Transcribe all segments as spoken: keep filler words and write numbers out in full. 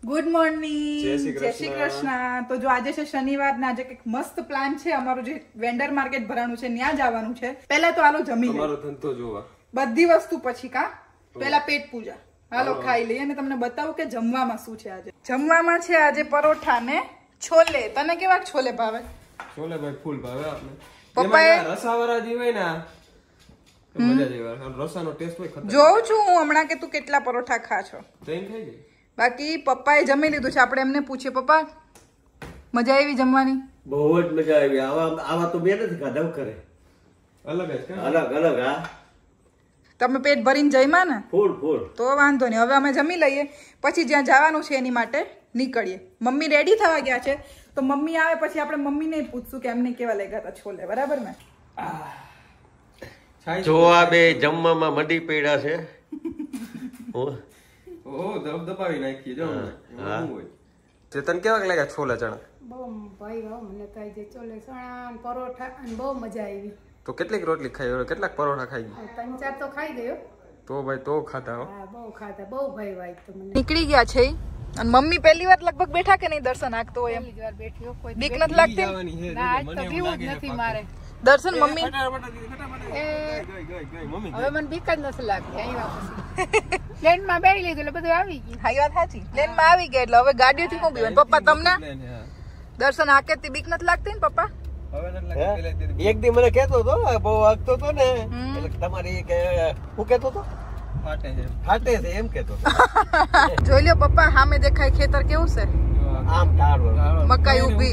Good morning, જય શ્રી કૃષ્ણ। તો જો આજે છે શનિવાર ને આજે એક મસ્ત પ્લાન છે અમારો, જે વેન્ડર માર્કેટ ભરાણું છે ત્યાં જવાનું છે। પહેલા તો હાલો જમી લઈએ, અમારો ધંધો જોવા, બધી વસ્તુ પછી કા પહેલા પેટ પૂજા, હાલો ખાઈ લઈએ અને તમને બતાવું કે જમવામાં શું છે આજે। જમવામાં છે આજે પરોઠા ને છોલે। તને કેવા છોલે ભાવે? છોલે ભાઈ ફૂલ ભાવે આપને। પપ્પાએ રસાવાળા જી હોય ને મજા જ આવે, રસાનો ટેસ્ટ હોય ખતરનાક। જોઉં છું હું હમણાં કે તું કેટલા પરોઠા ખા છો, ટ્રેન થઈ ગઈ। બાકી પપ્પાએ જમી લીધું છે, આપણે એમને પૂછીએ પપ્પા મજા આવી જમવાની? બહુ જ મજા આવી। આવા આવા તો બે નથી ખાધા કરે, અલગ જ કે અલગ અલગ। હા તમે પેટ ભરીને જમ્યા ને? ફૂલ ફૂલ। તો વાંધો નહીં, હવે અમે જમી લઈએ પછી જ્યાં જવાનું છે એની માટે નીકળીએ। મમ્મી રેડી થવા ગયા છે, તો મમ્મી આવે પછી આપણે મમ્મીને પૂછશું કે એમને કેવા લાગ્યા હતા છોલે, બરાબર ને? જો આ બે જમવામાં મડી પડ્યા છે। ઓ દબ દબાવી નાખી જો હા હોય। ચેતન કેવા લાગ્યા છોલે ચણા? બહુ ભાઈ વાવ, મને તો આજે છોલે ચણા પરોઠા અને બહુ મજા આવી। તો કેટલીક રોટલી ખાઈ, કેટલાક પરોઠા ખાઈ ગઈ? ત્રણ ચાર તો ખાઈ ગયો। તો ભાઈ તો ખાધા હો? હા બહુ ખાધા, બહુ ભાઈ વાય તો મને। નીકળી ગયા છે અને મમ્મી પહેલી વાર લગભગ બેઠા કે નહીં દર્શન આગતો હોય એમ? પહેલી વાર બેઠી હો, કોઈ બીક નથી લાગતી? ના આજ તો બીવું જ નથી મારે દર્શન મમ્મી હવે મને બીક જ નથી લાગતી। અહીં વાપસ પ્લેન માં બેસી લીધું એટલે બધું આવી ગયું। હા વાત સાચી, પ્લેન માં આવી ગયા એટલે હવે ગાડીઓથી શું બીવાનું? પપ્પા તમને દર્શન આકેથી બીક નથી લાગતી ને પપ્પા? એક દી મને કેતો હતો બહુ આગતો હતો ને, એટલે તમારી કે હું કેતો હતો ફાટે છે ફાટે છે એમ કેતો હતો। જોઈ લ્યો પપ્પા, સામે દેખાય ખેતર કેવું છે, આમ ઢાળ મકાઈ ઉભી।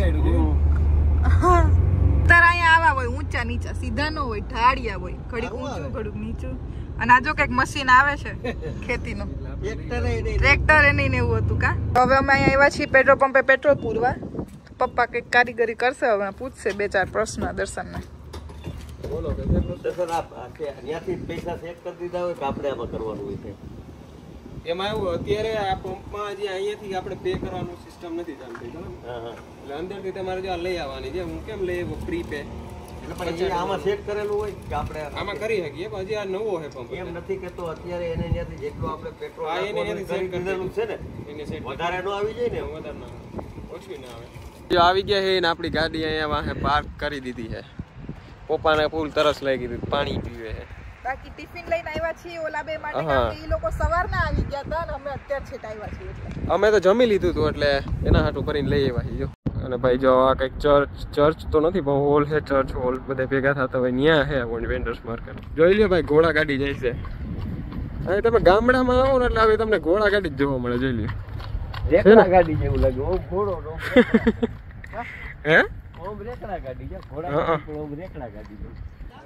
તારા અહીંયા આવા હોય ઊંચા નીચા, સીધા ન હોય, ઢાળિયા હોય, ઘડીક ઊંચું ઘડીક નીચું। અને આ જો કઈક મશીન આવે છે ખેતીનું, ટ્રેક્ટર એને ને એવું હતું કા। હવે અમે અહીંયા આવ્યા છીએ પેટ્રોલ પંપે પેટ્રોલ પૂરવા। પપ્પા કઈક કારીગરી કરશે, હવે પૂછશે બે ચાર પ્રશ્ન દર્શનને। બોલો કે દર્શન આપ ત્યાંથી પૈસા સેટ કરી દીધા હોય કે આપણે આમાં કરવાનું હોય છે? એમાં એવું અત્યારે આ પંપમાં જે અહીંયાથી આપણે પે કરવાનું સિસ્ટમ નથી ચાલતી, બરાબર? એટલે અંદરથી તમારે જો લઈ આવવાની છે, હું કેમ લઈ આવ્યો પ્રી પે, એટલે આમાં સેટ કરેલું હોય કે આપણે આમાં કરી શકીએ, પણ હજી આ નવો છે પંપ। એમ નથી કેતો અત્યારે એને ત્યાંથી જેટલું આપણે પેટ્રોલ હા એને ત્યાંથી સેટ કરી દીધેલું છે ને, એને સેટ વધારે નો આવી જાય ને, વધારે ના ઓછું ના આવે। જો આવી ગયા છે ને આપણી ગાડી અહીંયા વાહે પાર્ક કરી દીધી છે। પપ્પાને ફૂલ તરસ લાગી હતી, પાણી પીવે છે। બાકી ટિફિન લઈને આવ્યા છીએ ઓલા બે માટે, કારણ કે ઈ લોકો સવારના આવી ગયા હતા અને અમે અત્યારે છેટ આવ્યા છીએ એટલે અમે તો જમી લીધું હતું એટલે એના હાટું કરીને લઈ આવ્યા છીએ। જો અને ભાઈ જો આ કઈક ચર્ચ ચર્ચ તો નથી પણ હોલ છે, ચર્ચ હોલ બધા ભેગા થતા હોય ત્યાં છે પણ વેન્ડર્સ માર્કેટ। જોઈ લ્યો ભાઈ ઘોડા ગાડી જાય છે। હવે તમે ગામડામાં આવો ને એટલે હવે તમને ઘોડા ગાડી જ જોવા મળે, જોઈ લ્યો। રેકડા ગાડી જેવું લાગે, ઓમ ઘોડો નો હે ઓમ રેકડા ગાડી છે, ઘોડા ઓમ રેકડા ગાડી છે।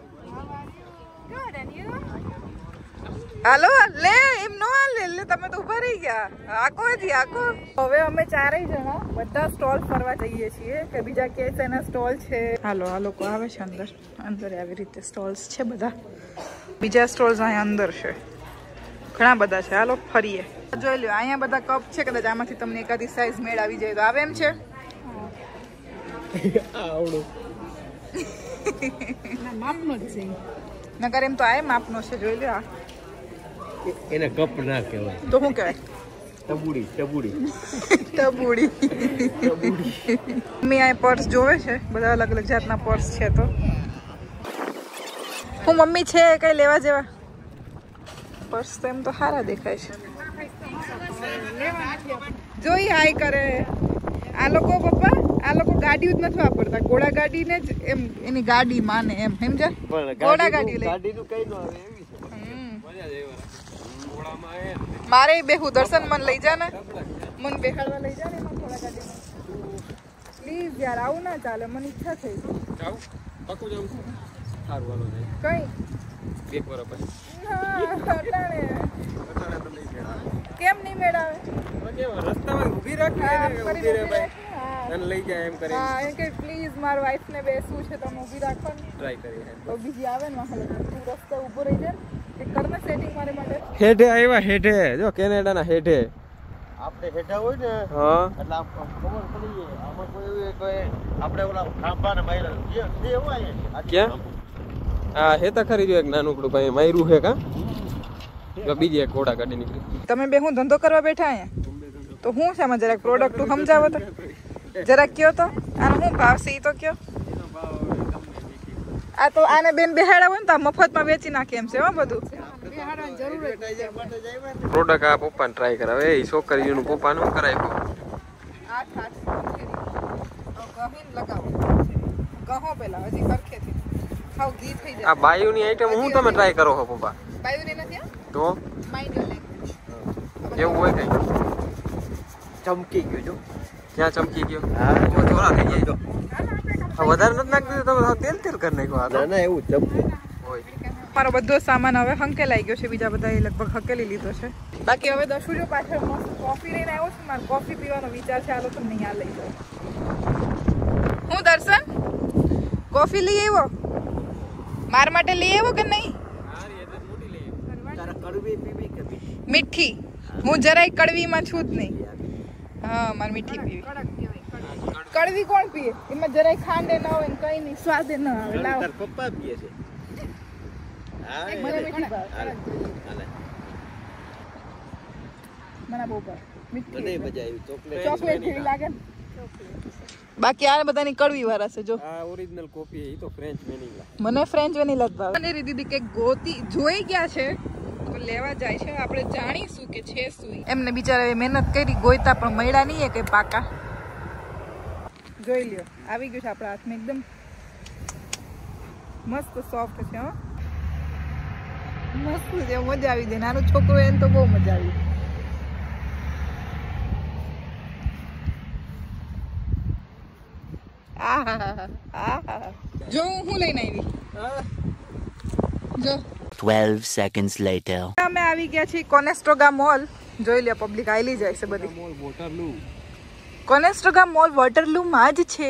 હાલો લે એમ નો લે લે, તમે તો ઉભા રહી ગયા, આકો હજી આકો। હવે અમે ચારેય જણા બધા સ્ટોલ ફરવા જઈએ છીએ કે બીજા કે એના સ્ટોલ છે। હાલો આ લોકો આવે છે અંદર, અંદર આવી રીતે સ્ટોલ્સ છે બધા, બીજા સ્ટોલ્સ અહીંયા અંદર છે, ઘણા બધા છે। હાલો ફરીએ, જોઈ લ્યો અહીંયા બધા કપ છે, કદાચ આમાંથી તમને એકાદી સાઈઝ મેળ આવી જાય તો આવે એમ છે। આવડો માપનો જ છે, નકર એમ તો આ માપનો છે, જોઈ લ્યો। એને કપ ના કહેવાય તો શું કહેવાય? ટબુડી ટબુડી ટબુડી મમ્મી આ પર્સ જોવે છે, બધા અલગ અલગ જાતના પર્સ છે। તો હું મમ્મી છે કઈ લેવા જેવા પર્સ તો એમ તો સારા દેખાય છે, જોઈ હાય કરે આ લોકો। પપ્પા આ લોકો ગાડી જ નથી વાપરતા, ઘોડા ગાડી ને જ એમ એની ગાડી માને એમ, સમજ્યા? ઘોડા ગાડી લે, ગાડીનું કઈ ન આવે એવી છે, મજા જ આવે। ઘોડામાં આવે મારે બેહું, દર્શન મન લઈ જા ને, મન બેહાડવા લઈ જા ને એમાં ઘોડા ગાડીમાં પ્લીઝ યાર, આવું ના ચાલે, મને ઈચ્છા થઈ જાવ પાકું જાવ સારું હાલો જાય કઈ એક વાર પછી કેમ નહીં મેળાવે? રસ્તામાં ઊભી રાખી ઊભી રહે ભાઈ અને લઈ જાય એમ કરી। હા એમ કે પ્લીઝ માર વાઈફ ને બેસવું છે, તમે ઊભી રાખો ને, ટ્રાય કરીએ તો બીજી આવે ને હાલે તું રસ્તે ઊભો રહી જાય કે કરને સેટિંગ મારે માટે। હેઠે આવ્યા, હેઠે જો કેનેડાના હેઠે આપણે હેઠા હોય ને હા એટલે આમ ખબર પડી જાય આમાં કોઈ એવી કોઈ આપણે ઓલા ખાંભાને માર્યા જે જે હોય ક્યાં આ હેતા ખરી જો એક નાનકડું ભાઈ માર્યું છે કા, જો બીજી એક ઘોડા ગાડી નીકળી। તમે બે હું ધંધો કરવા બેઠા અહીંયા તો હું છે આમાં જરાક પ્રોડક્ટ સમજાવો તો જરાક કયો તો આનો શું ભાવ છે એ તો કયો. આ તો આને બેન બેહાડા હોય ને તો મફતમાં વેચી નાખે એમ છે હો બધું. પ્રોડક્ટ આ પપ્પાને ટ્રાય કરાવે એ છોકરીઓનું પપ્પા નું કરાય આઠ આઠ ગહીન લગાવો કહો પેલા હજી સરખેથી ખાવ ઘી થઈ જાય. આ બાયુની આઈટમ હું તમે ટ્રાય કરો છો પપ્પા? બાયુની નથી તો માઇન્ડ યોર લેંગ્વેજ એવું હોય કઈ ચમકી ગયો જો. ક્યાં ચમકી ગયો? હા ચોરા થઈ જાય તો વધારે નથી નાખી દીધું તમે તેલ તેલ કરી નાખ્યો. આ ના ના એવું ચમકે હોય. મારો બધો સામાન હવે હંકેલાઈ ગયો છે. બીજા બધા એ લગભગ હકેલી લીધો છે. બાકી હવે દશુ જો પાછળ મસ્ત કોફી લઈને આવ્યો છું. મારે કોફી પીવાનો વિચાર છે. હાલો તમને અહીંયા લઈ જાઉં. હું દર્શન કોફી લઈ આવ્યો? મારા માટે લઈ આવ્યો કે નહીં? મીઠી. હું જરાય કડવીમાં છું જ નહીં. હા મારે મીઠી પીવી. કડવી કોણ પીએ? એમાં જરાય ખાંડે ના હોય ને કઈ નહીં સ્વાદે ના આવે. લાવ પપ્પા પીએ છે. મને મીઠી ભાવે. મને બહુ ભાવે મીઠી. મને મજા આવી. ચોકલેટ ચોકલેટ જેવી લાગે ને. બાકી આ બધાની કડવી વાળા છે જો. આ ઓરિજિનલ કોફી એ તો ફ્રેન્ચ વેનીલા. મને ફ્રેન્ચ વેનીલા જ ભાવે. અને દીદી કે ગોતી જોઈ ગયા છે તો લેવા જાય છે. આપણે જાણીશું કે છે શું. એમને બિચારા મહેનત કરી ગોઈતા પણ મળ્યા નહીં એ કઈ પાકા. જોઈ લ્યો આવી ગયું છે આપણા હાથમાં. એકદમ મસ્ત સોફ્ટ છે હો. મસ્ત છે. મજા આવી જાય. નાનું છોકરું એને તો બહુ મજા આવી. જો હું લઈને આવી જો twelve seconds later અમે આવી ગયા છીએ કોનેસ્ટ્રોગા મોલ. જોઈ લે પબ્લિક આઈલી જાય છે બધી. Mall Waterloo. કોનેસ્ટ્રોગા મોલ વોટરલૂ માં જ છે.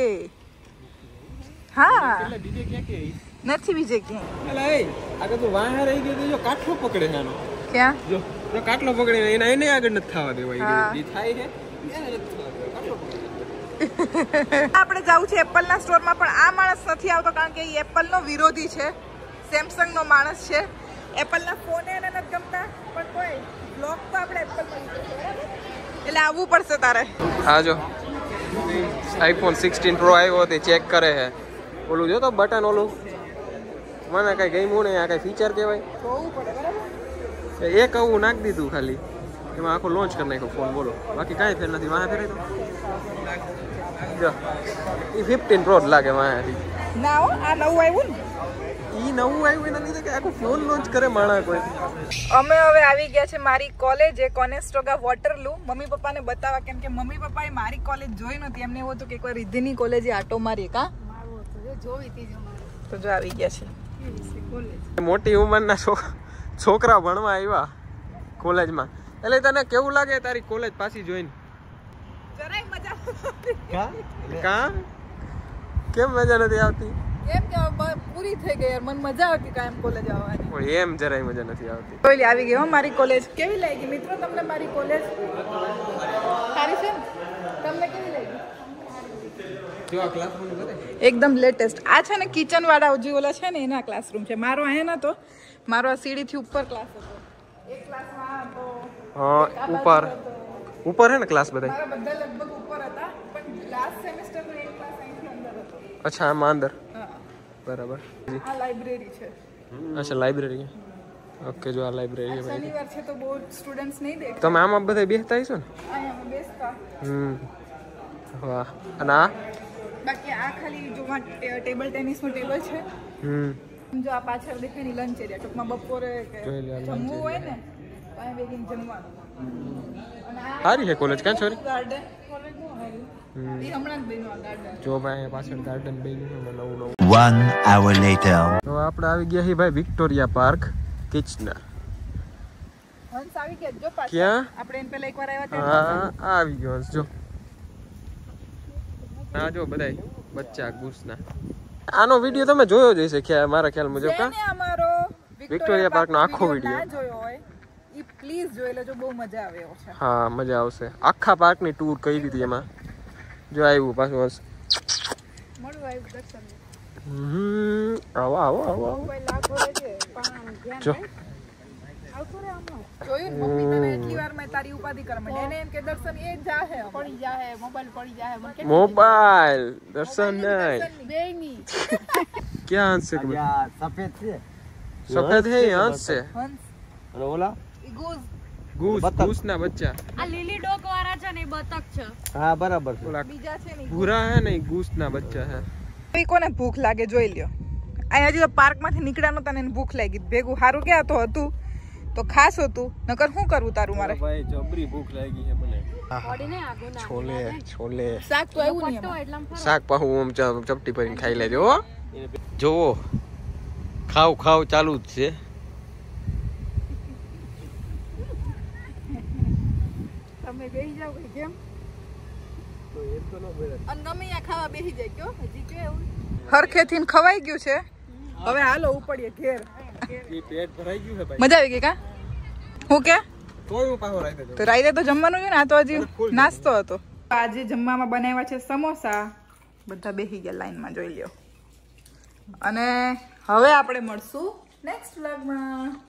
હા બીજે ક્યાં કે નથી બીજે ક્યાંય. અલા એ આગળ તો વાહ રહી ગયો તો જો કાટલો પકડે છે આનો. ક્યાં જો જો કાટલો પકડે એને એને આગળ નથી થવા દેવાય. હા. ઈ થાય છે આપણે જવું છે એપલ ના સ્ટોર માં પણ આ માણસ નથી આવતો કારણ કે એ એપલ નો વિરોધી છે. સેમસંગ નો માણસ છે. એપલ ના ફોન એને નથી ગમતા પણ કોઈ બ્લોગ તો આપણે એપલ માં એટલે આવવું પડશે તારે. હા જો આઈફોન સિક્સટીન પ્રો આવ્યો તે ચેક કરે છે. ઓલું જો તો બટન ઓલું મને કઈ ગમ્યું નહીં. આ કઈ ફીચર કહેવાય? જોવું પડે બરાબર. એક આવું નાખી દીધું ખાલી એમાં આખો લોન્ચ કરી નાખ્યો ફોન. બોલો બાકી કાંઈ ફેર નથી. વાહ ફેરાય તો જો એ ફિફ્ટીન પ્રો જ લાગે વાંથી. ના હો આ નવું આવ્યું ને. ઈ નવું આવ્યું એના લીધે કે આખો ફોન લોન્ચ કરે માણા કોઈ. અમે હવે આવી ગયા છે મારી કોલેજ કોનેસ્ટ્રોગા વોટરલૂ. મમ્મી પપ્પાને બતાવવા કેમ કે મમ્મી પપ્પાએ મારી કોલેજ જોઈ નથી. એમને એવું હતું કે એકવાર રિદ્ધિની કોલેજે આટો મારીએ. કા તો જો આવી ગયા છે. મોટી ઉંમરના છોકરા ભણવા આવ્યા કોલેજમાં. એટલે તને કેવું લાગે તારી કોલેજ પાછી જોઈને? જરાય મજા કા કા કેમ મજા નથી આવતી? એમ કે પૂરી થઈ ગઈ યાર. મને મજા આવતી કાયમ કોલેજ આવવાની. ઓય એમ જરાય મજા નથી આવતી. કોઈ આવી ગઈ હો મારી કોલેજ. કેવી લાગી મિત્રો તમને મારી કોલેજ? સારી છે ને? તમને કેવી લાગી? જો આ ક્લાસરૂમ કરે એકદમ લેટેસ્ટ. આ છે ને કિચન વાળા જે ઓલા છે ને એના ક્લાસરૂમ છે. મારો અહીંયા નતો. મારો આ સીડી થી ઉપર ક્લાસ હતો. એક ક્લાસમાં તો હા ઉપર ઉપર હે ને ક્લાસ બધા? મારા બધા લગભગ ઉપર હતા પણ લાસ્ટ સેમેસ્ટર નો એક ક્લાસ અહીંથી અંદર હતો. અચ્છા આમાં અંદર હા બરાબર. આ લાઇબ્રેરી છે. અચ્છા લાઇબ્રેરી. ઓકે જો આ લાઇબ્રેરી ભાઈ. શનિવાર છે તો બહુ સ્ટુડન્ટ્સ નહીં દેખ. તમે આમાં બધા બેસતા હશો ને? અહીંયા અમે બેસતા. હમ વાહ. અને આ બાકી આ ખાલી જો ટેબલ ટેનિસ નું ટેબલ છે. હમ જો આ પાછળ દેખાય ની લંચ એરિયા. ટૂંકમાં બપોરે કે જોઈ લે આ lunch જમવું હોય ને તો અહીં બેગીને જમવાનું. અને આ સારી છે કોલેજ. ક્યાં સોરી ગાર્ડન કોલેજ નું આવ્યું. હમ એ હમણાં જ બન્યું આ ગાર્ડન. જો ભાઈ અહીંયા પાછળ ગાર્ડન બન્યું છે નવું નવું. one hour later તો આપણે આવી ગયા છીએ ભાઈ વિક્ટોરિયા પાર્ક કિચનર. હંસ આવી ગયા જો પાછળ. ક્યાં? આપણે એને પહેલા એકવાર આવ્યા હતા. હા આ આવી ગયો હંસ જો. હા જો બધાય બચ્ચા ગુસના. આનો વિડિયો તમે જોયો જ હશે ખ્યાલ મારા ખ્યાલ મુજબ. કા જેને અમારો વિક્ટોરિયા પાર્ક નો આખો વિડિયો વિડિયો ના જોયો હોય ઈ પ્લીઝ જોઈ લેજો. બહુ મજા આવે એવો છે. હા મજા આવશે. આખા પાર્ક ની ટૂર કરી દીધી એમાં. જો આવ્યું પાછું હંસ. મળું આવ્યું દર્શન. હમ આવો આવો આવો આવો. કોઈ લાખો રહેજે પણ ધ્યાન જો રાખ. જોયું ને મમ્મી તને એટલી વાર મેં તારી ઉપાધિ કર મને એને એમ કે દર્શન એ જ જાહે પડી જાહે મોબાઈલ પડી જાહે મને કેટલું મોબાઈલ દર્શન નહીં બેની क्या हंस से આ સફેદ છે सफेद है ये हंस से હંસ અને ઓલા ગૂઝ घूस बतख। घूस ना बच्चा આ લીલી ડોક વાળા છે ને એ બતક છે હા બરાબર છે बोला બીજા છે ને भूरा है नहीं घूस ना बच्चा है કોઈ કોને ભૂખ લાગે જોઈ લ્યો અહીંયા હજી તો પાર્કમાંથી નીકળ્યા નતા ને એને ભૂખ લાગી ભેગું સારું ક્યાં તો હતું તો ખાસ હતું નકર શું કરવું તારું મારે भाई जबरी भूख लागी है મને ઓડીને આગો ના छोले छोले શાક તો આવ્યું નહીં તો એમાં. એટલામ ફરો શાક પાહું આમ ચ- ચપટી ભરીને ખાઈ લેજો હો જોવો ખાવ ખાવ ચાલુ જ છે તમે બેસી જાવ કે કેમ અને ગમે ત્યાં ખાવા બેસી જાય કયો હજી કે એવું હરખેથી ને ખવાઈ ગયું છે હવે હાલો ઉપડીએ ઘેર ये पेट भराई गયું है भाई મજા આવી ગઈ કા હું કે કોઈ હું પાહો રાઈ દેજો તો રાઈતે તો જમવાનું છે ને આ તો હજી નાસ્તો હતો આજે જમવામાં બનાવ્યા છે સમોસા બધા બેસી ગયા લાઈનમાં જોઈ લ્યો અને હવે આપણે મળશું નેક્સ્ટ વ્લોગમાં